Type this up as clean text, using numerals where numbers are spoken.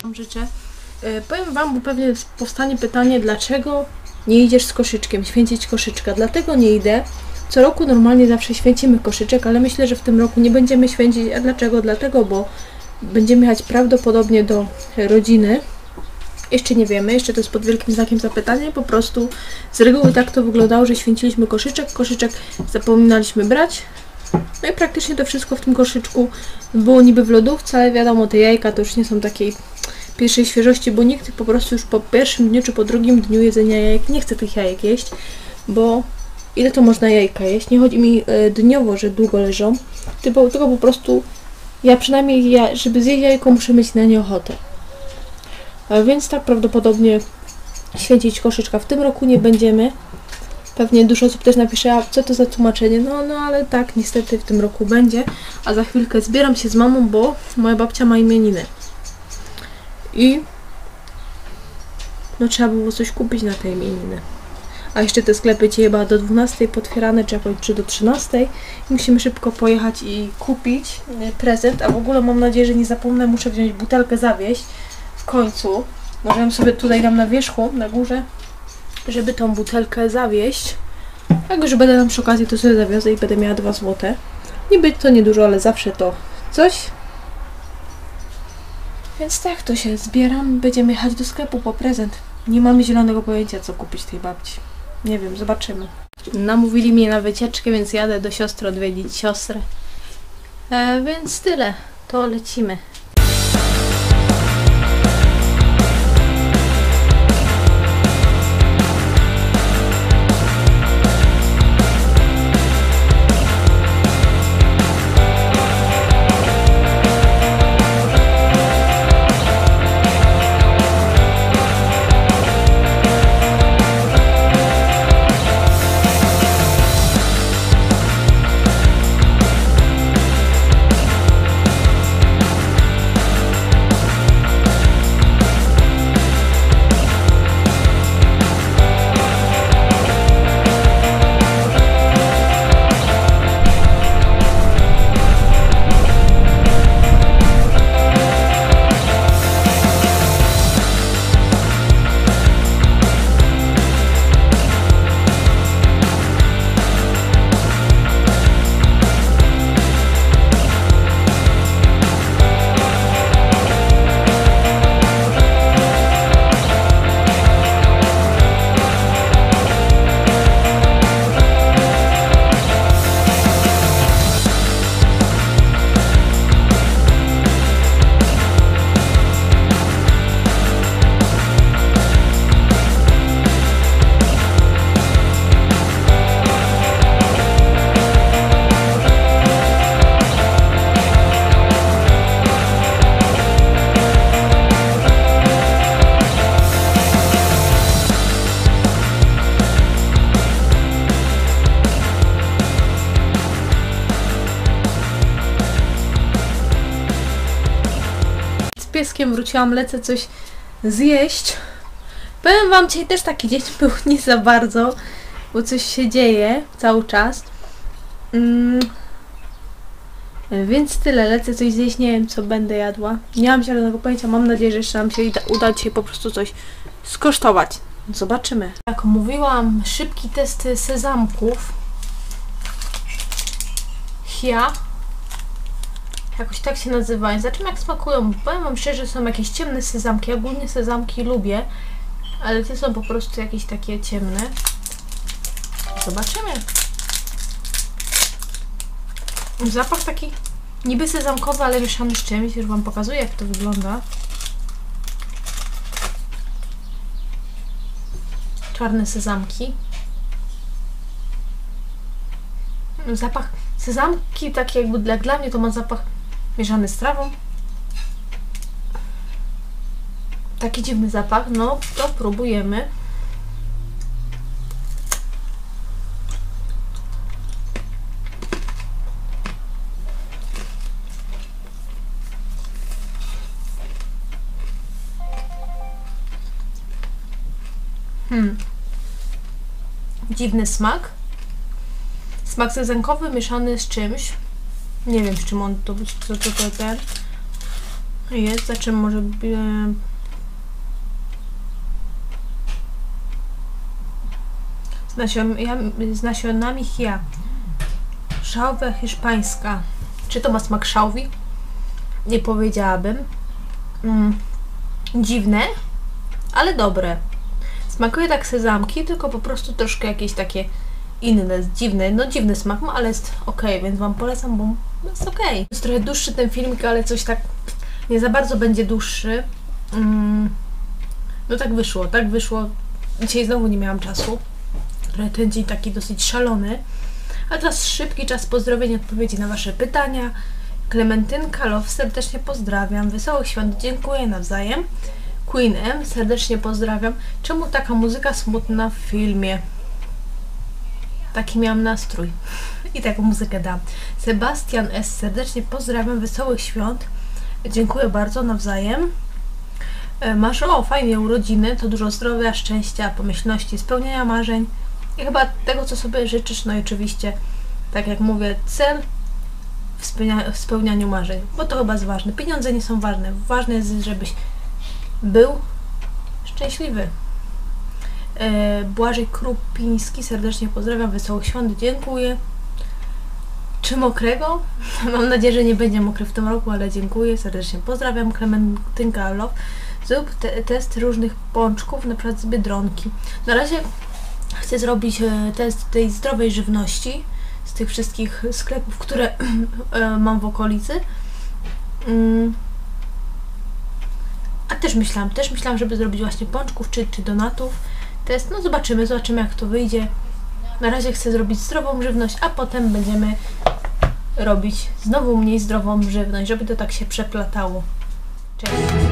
życzę. Powiem wam, bo pewnie powstanie pytanie, dlaczego nie idziesz z koszyczkiem, święcić koszyczka. Dlatego nie idę. Co roku normalnie zawsze święcimy koszyczek, ale myślę, że w tym roku nie będziemy święcić. A dlaczego? Dlatego, bo będziemy jechać prawdopodobnie do rodziny. Jeszcze nie wiemy, jeszcze to jest pod wielkim znakiem zapytania. Po prostu z reguły tak to wyglądało, że święciliśmy koszyczek. Koszyczek zapominaliśmy brać. No i praktycznie to wszystko w tym koszyczku było niby w lodówce, ale wiadomo, te jajka to już nie są takiej pierwszej świeżości, bo nikt po prostu już po pierwszym dniu czy po drugim dniu jedzenia jajek nie chce tych jajek jeść, bo ile to można jajka jeść? Nie chodzi mi dniowo, że długo leżą, tylko po prostu ja przynajmniej, żeby zjeść jajko, muszę mieć na nie ochotę. Więc tak prawdopodobnie święcić koszyczka w tym roku nie będziemy. Pewnie dużo osób też napisze, a co to za tłumaczenie? No ale tak, niestety w tym roku będzie. A za chwilkę zbieram się z mamą, bo moja babcia ma imieniny. I no trzeba było coś kupić na te imieniny. A jeszcze te sklepy ci chyba do 12 potwierane, czy do 13. I musimy szybko pojechać i kupić prezent. A w ogóle mam nadzieję, że nie zapomnę, muszę wziąć butelkę zawieść w końcu. Może ją sobie tutaj dam na wierzchu, na górze, żeby tą butelkę zawieść. Jak już będę tam przy okazji, to sobie zawiozę i będę miała 2 złote. Niby to niedużo, ale zawsze to coś. Więc tak, to się zbieram. Będziemy jechać do sklepu po prezent. Nie mamy zielonego pojęcia, co kupić tej babci. Nie wiem, zobaczymy. Namówili mnie na wycieczkę, więc jadę do siostry odwiedzić siostrę. Więc tyle. To lecimy. Pieskiem wróciłam, lecę coś zjeść. Powiem wam, dzisiaj też taki dzień był nie za bardzo, bo coś się dzieje cały czas. Więc tyle, lecę coś zjeść, nie wiem co będę jadła. Nie mam zielonego pojęcia, mam nadzieję, że jeszcze nam się uda dzisiaj po prostu coś skosztować. Zobaczymy. Jak mówiłam, szybki test sezamków. Jakoś tak się nazywają. Zobaczymy jak smakują. Powiem wam szczerze, są jakieś ciemne sezamki. Ja ogólnie sezamki lubię, ale te są po prostu jakieś takie ciemne. Zobaczymy. Zapach taki niby sezamkowy, ale mieszany z czymś. Już wam pokazuję jak to wygląda. Czarne sezamki. Zapach sezamki taki jakby dla mnie to ma zapach mieszany z trawą. Taki dziwny zapach. No, to próbujemy. Dziwny smak. Smak sezamkowy mieszany z czymś. Nie wiem, z czym on to ten. Jest, za czym może... Z nasionami chia. Szałwia hiszpańska. Czy to ma smak szałwi? Nie powiedziałabym. Dziwne, ale dobre. Smakuje tak sezamki, tylko po prostu troszkę jakieś takie inne, dziwne. No dziwny smak ma, ale jest ok, więc Wam polecam, bo jest ok. Jest trochę dłuższy ten filmik, ale coś tak nie za bardzo będzie dłuższy. No tak wyszło, tak wyszło. Dzisiaj znowu nie miałam czasu. Trochę ten dzień taki dosyć szalony. A teraz szybki czas pozdrowień, odpowiedzi na Wasze pytania. Klementynka Love, serdecznie pozdrawiam. Wesołych świąt, dziękuję nawzajem. Queen M, serdecznie pozdrawiam. Czemu taka muzyka smutna w filmie? Taki miałam nastrój. I taką muzykę dam. Sebastian S, serdecznie pozdrawiam. Wesołych świąt. Dziękuję bardzo, nawzajem. Masz, fajnie, urodziny. To dużo zdrowia, szczęścia, pomyślności, spełnienia marzeń. I chyba tego, co sobie życzysz. No i oczywiście, tak jak mówię, cel w spełnianiu marzeń. Bo to chyba jest ważne. Pieniądze nie są ważne. Ważne jest, żebyś był szczęśliwy. Błażej Krupiński, serdecznie pozdrawiam, wesołych świąt, dziękuję. Czy mokrego? Mam nadzieję, że nie będzie mokry w tym roku, ale dziękuję, serdecznie pozdrawiam. Klementynka Love, zrób test różnych pączków, na przykład z Biedronki. Na razie chcę zrobić test tej zdrowej żywności z tych wszystkich sklepów, które mam w okolicy. A też myślałam, żeby zrobić właśnie pączków czy donatów. Test, no zobaczymy jak to wyjdzie. Na razie chcę zrobić zdrową żywność, a potem będziemy robić znowu mniej zdrową żywność, żeby to tak się przeplatało. Cześć!